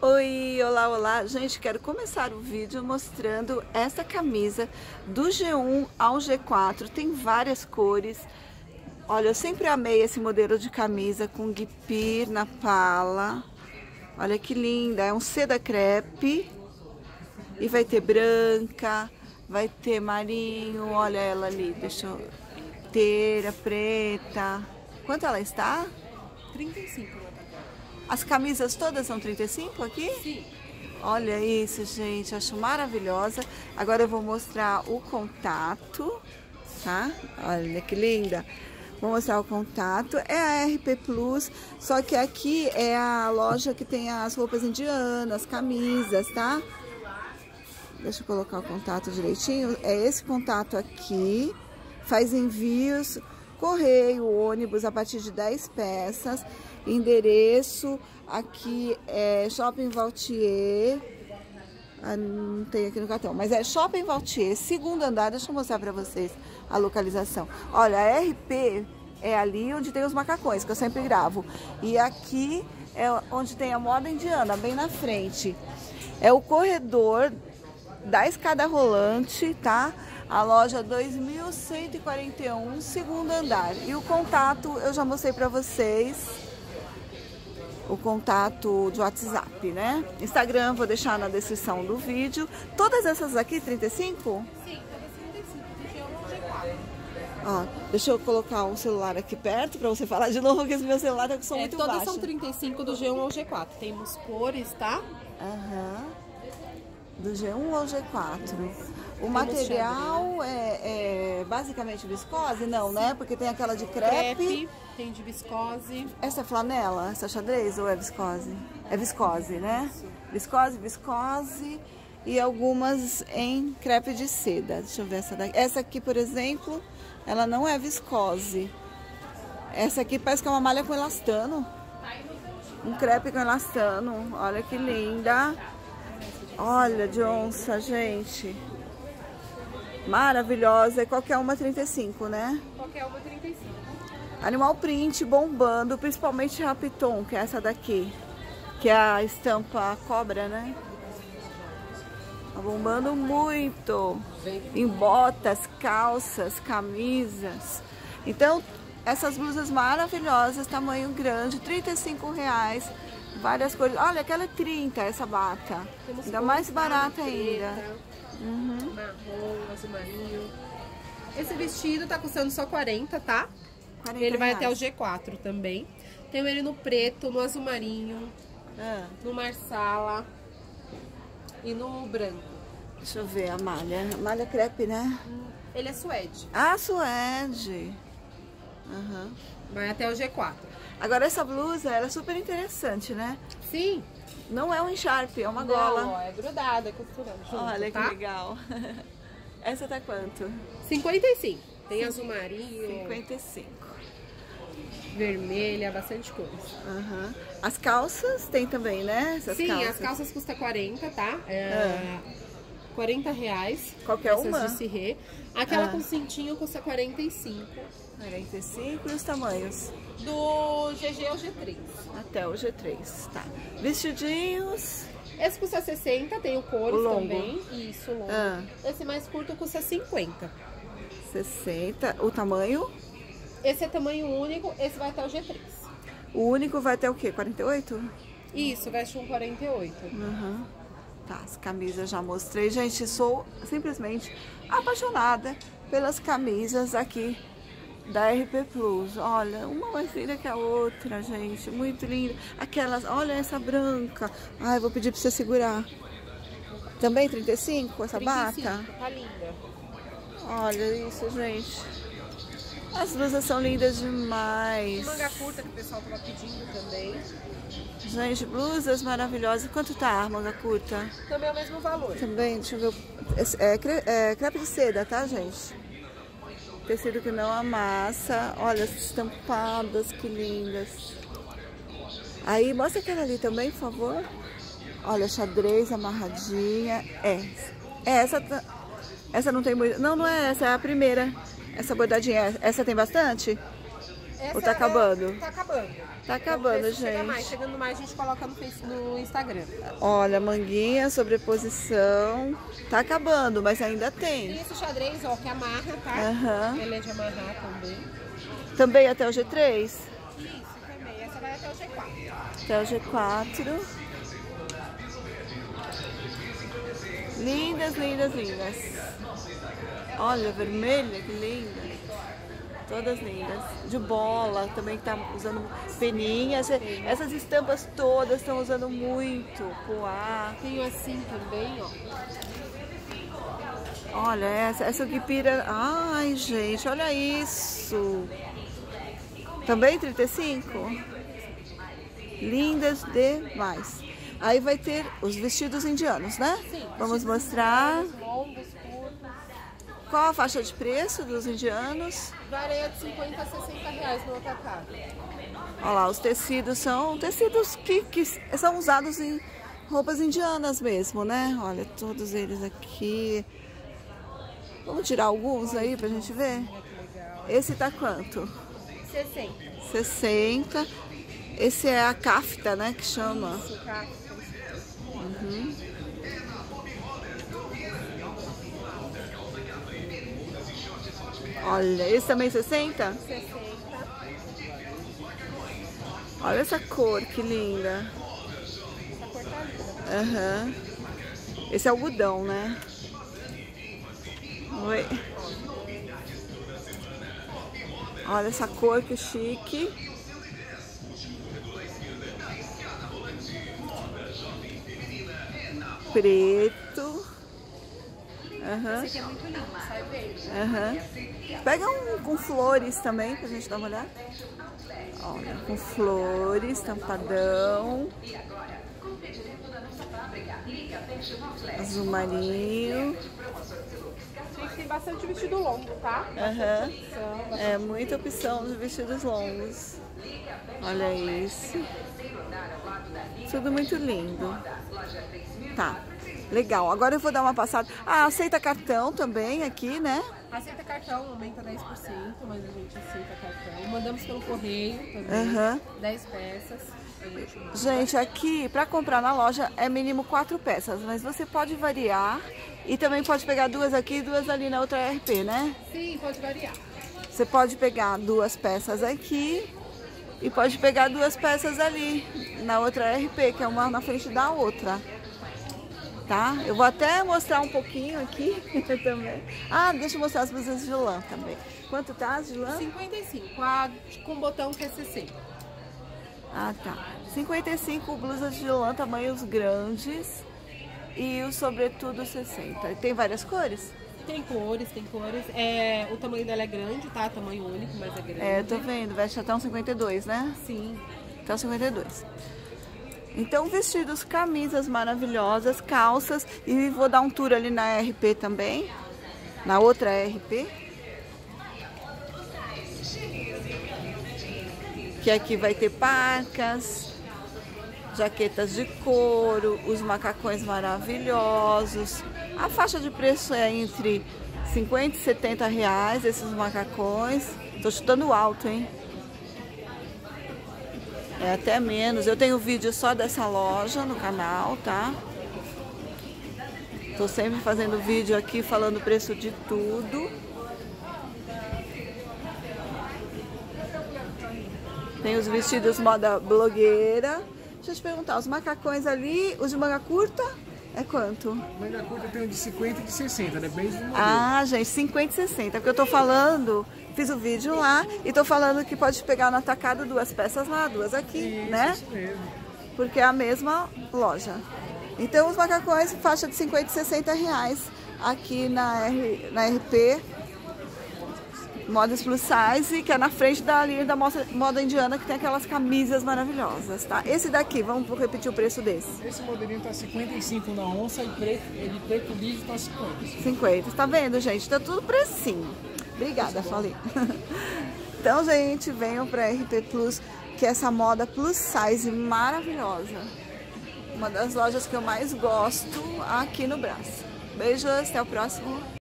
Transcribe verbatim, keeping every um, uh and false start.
Oi, olá, olá. Gente, quero começar o vídeo mostrando essa camisa do G um ao G quatro. Tem várias cores. Olha, eu sempre amei esse modelo de camisa com guipir na pala. Olha que linda, é um seda crepe. E vai ter branca, vai ter marinho, olha ela ali, deixa eu... inteira, preta. Quanto ela está? trinta e cinco. As camisas todas são trinta e cinco aqui? Sim. Olha isso, gente, acho maravilhosa. Agora eu vou mostrar o contato, tá? Olha que linda. Vou mostrar o contato. É a R P Plus, só que aqui é a loja que tem as roupas indianas, camisas, tá? Deixa eu colocar o contato direitinho. É esse contato aqui. Faz envios, correio, ônibus a partir de dez peças. Endereço aqui é Shopping Valtier. Ah, não tem aqui no cartão, mas é Shopping Valtier, segundo andar. Deixa eu mostrar pra vocês a localização. Olha, a R P é ali onde tem os macacões, que eu sempre gravo. E aqui é onde tem a moda indiana, bem na frente. É o corredor da escada rolante, tá? A loja dois mil cento e quarenta e um, segundo andar. E o contato eu já mostrei pra vocês. O contato de WhatsApp, né? Instagram, vou deixar na descrição do vídeo. Todas essas aqui, trinta e cinco? Sim, todas trinta e cinco, do G um ao G quatro. Ó, deixa eu colocar o celular aqui perto pra você falar de novo, porque esse meu celular tá com som É, muito todas baixo. são trinta e cinco do G um ao G quatro. Temos cores, tá? Aham. Do G um ao G quatro. O Temos material é, é basicamente viscose? Não, né? Porque tem aquela de crepe. Crepe, tem de viscose. Essa é flanela? Essa é xadrez ou é viscose? É viscose, né? Viscose, viscose e algumas em crepe de seda. Deixa eu ver essa daqui. Essa aqui, por exemplo, ela não é viscose. Essa aqui parece que é uma malha com elastano. Um crepe com elastano. Olha que linda. Olha, de onça, gente. Maravilhosa. E qualquer uma trinta e cinco, né? Qualquer uma trinta e cinco. Animal print bombando, principalmente Rapiton, que é essa daqui. Que é a estampa cobra, né? Tá bombando muito. Em botas, calças, camisas. Então, essas blusas maravilhosas, tamanho grande, trinta e cinco reais. Várias cores. Olha, aquela é trinta, essa bata. Temos ainda mais barata preta, ainda. Uhum. Marrom, azul marinho. Esse vestido tá custando só quarenta, tá? quarenta Ele vai reais. até o G quatro também. Tem ele no preto, no azul marinho, Ah, no marsala e no branco. deixa eu ver a malha. Malha crepe, né? Ele é suede. Ah, suede. Aham. Vai até o G quatro. Agora essa blusa, ela é super interessante, né? Sim. Não é um encharpe, é uma Não, gola. ó, é grudada, é costurando junto, Olha tá? que legal. Essa tá quanto? cinquenta e cinco. Tem azul marinho, cinquenta e cinco. vermelha, bastante cores. Aham. As calças tem também, né? Essas Sim, calças. as calças custam quarenta, tá? É, quarenta reais. Qualquer essas uma? de cirrê. Aquela Ah. com cintinho custa quarenta e cinco. quarenta e cinco e os tamanhos? Do G G ao G três. Até o G três, tá. Vestidinhos. Esse custa sessenta, tem o cores O longo. também. Isso, longo. Ah. Esse mais curto custa cinquenta. sessenta. O tamanho? Esse é tamanho único, esse vai até o G três. O único vai até o quê? quarenta e oito? Isso, veste um quarenta e oito. Uhum. Tá, as camisas já mostrei. Gente, sou simplesmente apaixonada pelas camisas aqui da R P Plus. Olha, uma mais linda que a outra, gente. Muito linda. Aquelas, olha essa branca. Ai, vou pedir pra você segurar. Também trinta e cinco, essa trinta e cinco, bata? tá linda. Olha isso, gente. As blusas são lindas demais. Manga curta que o pessoal tava pedindo também. Gente, blusas maravilhosas. Quanto tá a manga curta? Também é o mesmo valor. Também, deixa eu ver. Esse É, cre- é crepe de seda, tá, gente? Tecido que não amassa. Olha, as estampadas, que lindas. Aí, mostra aquela ali também, por favor. Olha, xadrez amarradinha. É, é essa, tá- essa não tem muito... Não, não é essa, é a primeira. Essa bordadinha, essa tem bastante? Essa Ou tá acabando? É, tá acabando. Tá acabando, então, gente. Chega mais, chegando mais a gente coloca no, face, no Instagram. Olha, manguinha, sobreposição. Tá acabando, mas ainda tem. E esse xadrez, ó, que amarra, tá? Aham. Ele é de amarrar também. Também até o G três? Isso, também. Essa vai até o G quatro. Até o G quatro. Lindas, lindas, lindas. Olha, vermelha, que linda. Todas lindas. De bola, também que tá usando peninhas. Essas estampas todas estão usando muito. Poá. Tem assim também, ó. Olha essa, essa guipira. Ai, gente, olha isso. Também trinta e cinco? Lindas demais. Aí vai ter os vestidos indianos, né? Sim. Vamos mostrar. Longos, curtos. Qual a faixa de preço dos indianos? Varia de cinquenta a sessenta reais no atacado. Olha lá, os tecidos são tecidos que, que são usados em roupas indianas mesmo, né? Olha, todos eles aqui. Vamos tirar alguns aí pra gente ver? Esse tá quanto? sessenta. sessenta. Esse é a cafta, né? Que chama. Isso, tá? Uhum. Olha, esse também sessenta? sessenta. Olha essa cor, que linda. Essa cor tá linda. Aham. Esse é algodão, né? Oi. Olha essa cor, que chique. Preto. Aham. Esse aqui é muito lindo, sai verde. Aham. Pega um com flores também pra gente dar uma olhada. Olha, com flores, tampadão. Azul marinho. Tem bastante vestido longo, tá? Aham. Opção, É muita opção de vestidos longos. Olha isso. Tudo muito lindo. Tá, legal. Agora eu vou dar uma passada. Ah, aceita cartão também aqui, né? Aceita cartão, aumenta dez por cento, mas a gente aceita cartão. Mandamos pelo correio também, Aham. dez peças. A gente manda. Gente, aqui para comprar na loja é mínimo quatro peças, mas você pode variar e também pode pegar duas aqui e duas ali na outra R P, né? Sim, pode variar. Você pode pegar duas peças aqui e pode pegar duas peças ali na outra R P, que é uma na frente da outra. Tá? Eu vou até mostrar um pouquinho aqui também. Ah, deixa eu mostrar as blusas de lã também. Quanto tá as de lã? cinquenta e cinco, a, com botão que é sessenta. Ah, tá. cinquenta e cinco blusas de lã, tamanhos grandes. E o sobretudo sessenta. Tem várias cores? Tem cores, tem cores. É, o tamanho dela é grande, tá? Tamanho único, mas é grande. É, tô vendo. Veste até um cinquenta e dois, né? Sim. Até um cinquenta e dois. Então, vestidos, camisas maravilhosas, calças. E vou dar um tour ali na R P também. Na outra R P. Que aqui vai ter parcas, jaquetas de couro, os macacões maravilhosos. A faixa de preço é entre cinquenta e setenta reais, esses macacões. Tô chutando alto, hein? É até menos. Eu tenho vídeo só dessa loja no canal, tá? Tô sempre fazendo vídeo aqui falando o preço de tudo. Tem os vestidos moda blogueira. Deixa eu te perguntar, os macacões ali, os de manga curta, é quanto? Manga curta tem um de cinquenta e de sessenta, né? Bem do modelo. Ah, gente, cinquenta e sessenta. Porque eu tô falando, fiz o vídeo lá e tô falando que pode pegar no atacado duas peças lá, duas aqui, Isso, né? Isso mesmo. Porque é a mesma loja. Então os macacões, faixa de cinquenta e sessenta reais aqui na, R, na R P Modas Plus Size, que é na frente da linha da moda, moda indiana, que tem aquelas camisas maravilhosas, tá? Esse daqui, vamos repetir o preço desse. Esse modelinho tá cinquenta e cinco na onça e preto, ele preto liso tá cinquenta. cinquenta, tá vendo, gente? Tá tudo precinho. Obrigada, falei. Então, gente, venham pra R P Plus, que é essa moda plus size maravilhosa. Uma das lojas que eu mais gosto aqui no Brás. Beijos, até o próximo.